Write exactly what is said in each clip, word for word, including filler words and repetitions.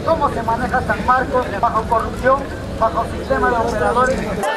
cómo se maneja San Marcos bajo corrupción, bajo sistema de operadores.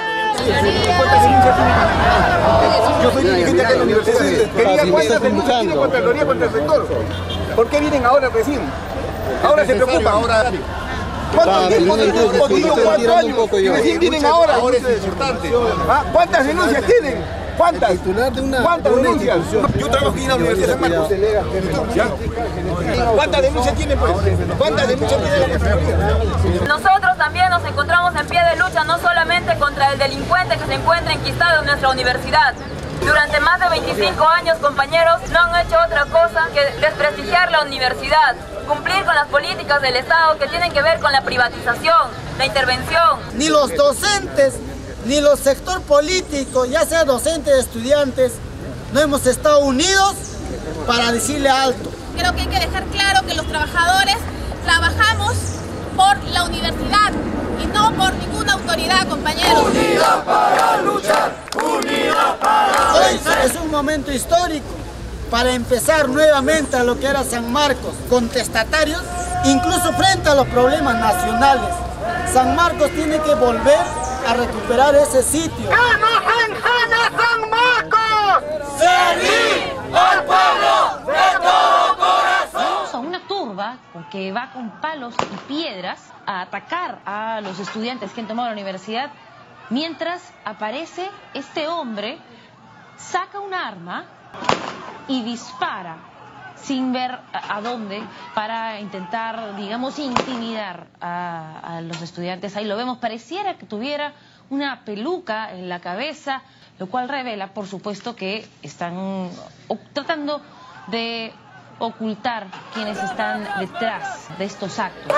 Yo soy dirigente de la universidad. Quería cuántas denuncias tiene Contraloría contra el rector. ¿Por qué vienen ahora recién? Ahora se preocupan. Ahora. ¿Cuántos tiempos de Cotillo? Cuatro años. Y recién vienen ahora. Ahora es importante. ¿Cuántas denuncias tienen? ¿Cuántas? ¿Cuántas denuncias? Yo trabajo aquí en la Universidad de San Marcos. ¿Cuántas denuncias tienen, pues? ¿Cuántas denuncias tiene la Contraloría? Nosotros también nos encontramos en pie de lucha no solamente contra el delincuente que se encuentra enquistado en nuestra universidad. Durante más de veinticinco años, compañeros, no han hecho otra cosa que desprestigiar la universidad, cumplir con las políticas del Estado que tienen que ver con la privatización, la intervención. Ni los docentes, ni los sector político, ya sea docentes o estudiantes, no hemos estado unidos para decirle alto. Creo que hay que dejar claro que los trabajadores trabajamos por la universidad y no por ninguna autoridad, compañeros. Unida para luchar, unida para Hoy es un momento histórico para empezar nuevamente a lo que era San Marcos, contestatarios, incluso frente a los problemas nacionales. San Marcos tiene que volver a recuperar ese sitio. ¡Que no se enseñe San Marcos! ¡Servir al pueblo de todo corazón! Son una turba que va con palos y piedras a atacar a los estudiantes que han tomado la universidad, mientras aparece este hombre, saca un arma y dispara sin ver a, a dónde para intentar, digamos, intimidar a, a los estudiantes. Ahí lo vemos, pareciera que tuviera una peluca en la cabeza, lo cual revela, por supuesto, que están o, tratando de ocultar quienes están detrás de estos actos.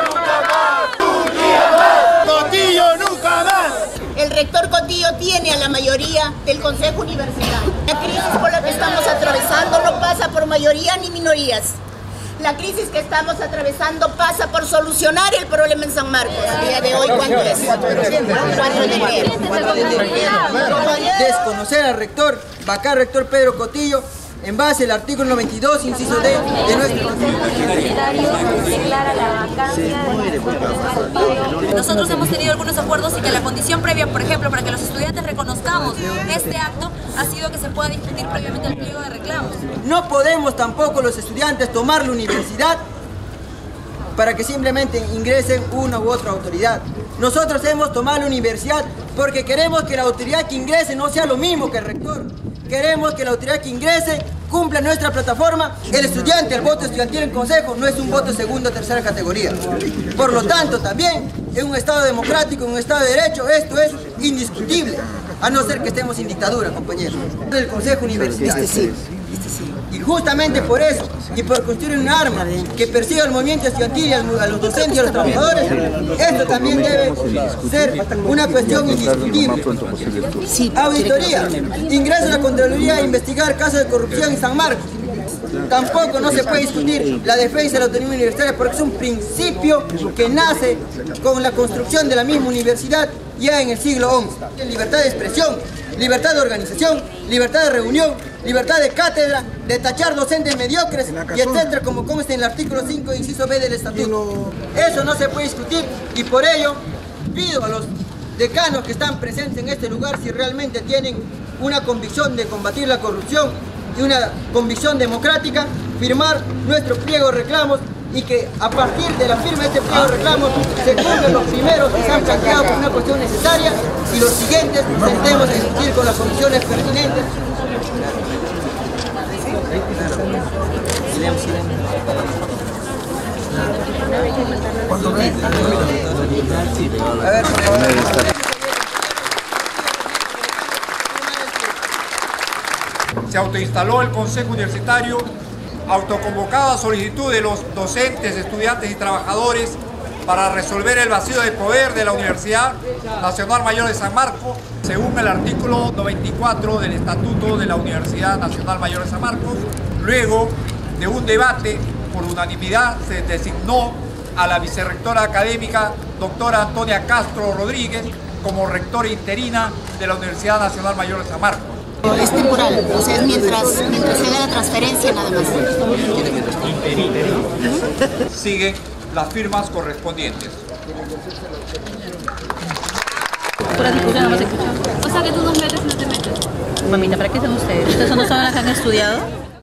¡Cotillo nunca más! El rector Cotillo tiene a la mayoría del Consejo Universitario. La crisis por la que estamos atravesando no pasa por mayoría ni minorías. La crisis que estamos atravesando pasa por solucionar el problema en San Marcos. A día de hoy, ¿cuánto es? cuatro de enero. Desconocer al rector, vacar al rector Pedro Cotillo, en base al artículo noventa y dos, inciso D, de nuestro declara la vacancia de... Nosotros hemos tenido algunos acuerdos y que la condición previa, por ejemplo, para que los estudiantes reconozcamos este acto, ha sido que se pueda discutir previamente el pliego de reclamos. No podemos tampoco los estudiantes tomar la universidad para que simplemente ingresen una u otra autoridad. Nosotros hemos tomado la universidad porque queremos que la autoridad que ingrese no sea lo mismo que el rector. Queremos que la autoridad que ingrese cumpla nuestra plataforma. El estudiante, el voto estudiantil en consejo, no es un voto segunda o tercera categoría. Por lo tanto, también en un Estado democrático, en un Estado de Derecho, esto es indiscutible, a no ser que estemos en dictadura, compañeros. El Consejo Universitario. Este sí, este sí. Y justamente por eso, y por construir un arma que persiga al movimiento estudiantil y a los docentes y a los trabajadores, esto también debe ser una cuestión indiscutible. Auditoría. Ingresa a la Contraloría a investigar casos de corrupción en San Marcos. Tampoco no se puede discutir la defensa de la autonomía universitaria porque es un principio que nace con la construcción de la misma universidad ya en el siglo once. Libertad de expresión, libertad de organización, libertad de reunión, libertad de cátedra, de tachar docentes mediocres y etcétera, como consta en el artículo cinco, inciso B del estatuto. Eso no se puede discutir y por ello pido a los decanos que están presentes en este lugar, si realmente tienen una convicción de combatir la corrupción y una convicción democrática, firmar nuestro pliego de reclamos y que a partir de la firma de este pliego de reclamos se cumplan los primeros que se han planteado por una cuestión necesaria y los siguientes sentemos a discutir con las comisiones pertinentes. A ver, por favor. Se autoinstaló el Consejo Universitario, autoconvocado a solicitud de los docentes, estudiantes y trabajadores para resolver el vacío de poder de la Universidad Nacional Mayor de San Marcos, según el artículo noventa y cuatro del Estatuto de la Universidad Nacional Mayor de San Marcos. Luego de un debate, por unanimidad, se designó a la vicerrectora académica, doctora Antonia Castro Rodríguez, como rectora interina de la Universidad Nacional Mayor de San Marcos. Es temporal, o sea, es mientras, mientras se da la transferencia nada más. Siguen las firmas correspondientes. Pura discusión, no me has escuchado. O sea que tú nos metes y no te metes. Mamita, ¿para qué son ustedes? ¿Ustedes no saben las que han estudiado?